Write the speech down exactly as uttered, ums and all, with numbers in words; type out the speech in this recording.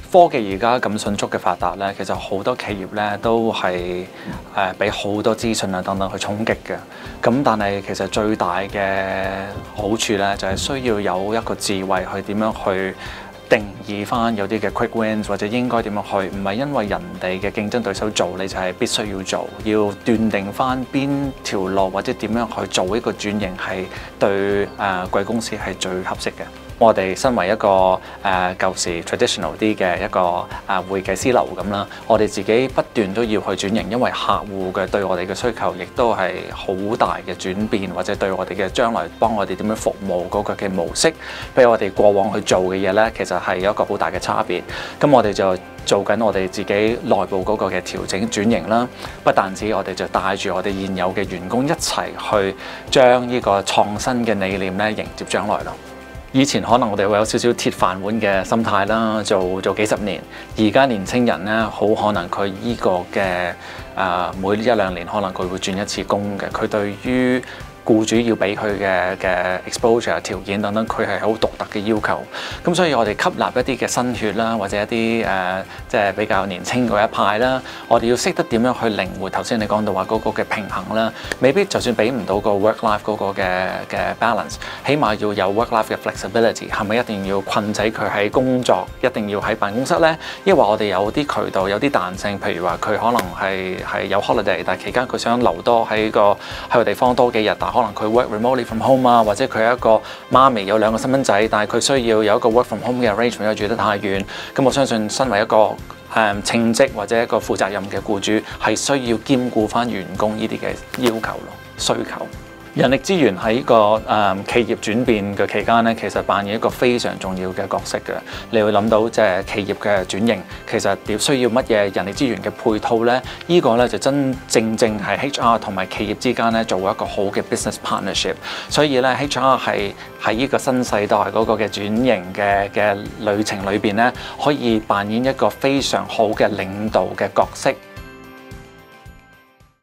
科技而家咁迅速嘅發達咧，其實好多企業咧都係誒俾好多資訊啊等等去衝擊嘅。咁但係其實最大嘅好處咧，就係需要有一個智慧去點樣去定義翻有啲嘅 quick wins， 或者應該點樣去，唔係因為人哋嘅競爭對手做，你就係必須要做，要斷定翻邊條路或者點樣去做一個轉型係對誒貴公司係最合適嘅。我哋身為一個誒、呃、舊時 traditional 啲嘅一個誒、呃、會計師樓咁啦，我哋自己不斷都要去轉型，因為客戶嘅對我哋嘅需求亦都係好大嘅轉變，或者對我哋嘅將來幫我哋點樣服務嗰個嘅模式，比我哋過往去做嘅嘢咧，其實係有一個好大嘅差別。咁我哋就做緊我哋自己內部嗰個嘅調整轉型啦，不但止我哋就帶住我哋現有嘅員工一齊去將呢個創新嘅理念咧迎接將來咯。以前可能我哋會有少少鐵飯碗嘅心態啦，做做幾十年。而家年青人咧，好可能佢依個嘅誒、呃、每一兩年可能佢會轉一次工嘅。佢對於僱主要俾佢嘅嘅 exposure 條件等等，佢係好獨特嘅要求。咁所以我哋吸納一啲嘅新血啦，或者一啲誒、呃、即係比較年青嗰一派啦，我哋要識得點樣去靈活。頭先你講到話嗰個嘅平衡啦，未必就算俾唔到個 work life 嗰個嘅嘅 balance， 起碼要有 work life 嘅 flexibility。係咪一定要困仔佢喺工作，一定要喺辦公室呢？抑或我哋有啲渠道，有啲彈性，譬如話佢可能係係有 holiday， 但係期間佢想留多喺個喺個地方多幾日，但可能佢 work remotely from home 啊，或者佢係一個媽咪有兩個細蚊仔，但係佢需要有一個 work from home 嘅 arrangement， 又住得太遠。咁我相信身為一個誒、嗯、稱職或者一個負責任嘅僱主，係需要兼顧翻員工呢啲嘅要求咯，需求。人力資源喺呢個誒、嗯、企業轉變嘅期間咧，其實扮演一個非常重要嘅角色嘅。你會諗到即係企業嘅轉型，其實要需要乜嘢人力資源嘅配套咧？呢、這個咧就真正正係 H R 同埋企業之間咧做一個好嘅 business partnership。所以咧 H R 係喺呢個新世代嗰個嘅轉型嘅嘅旅程裏邊咧，可以扮演一個非常好嘅領導嘅角色。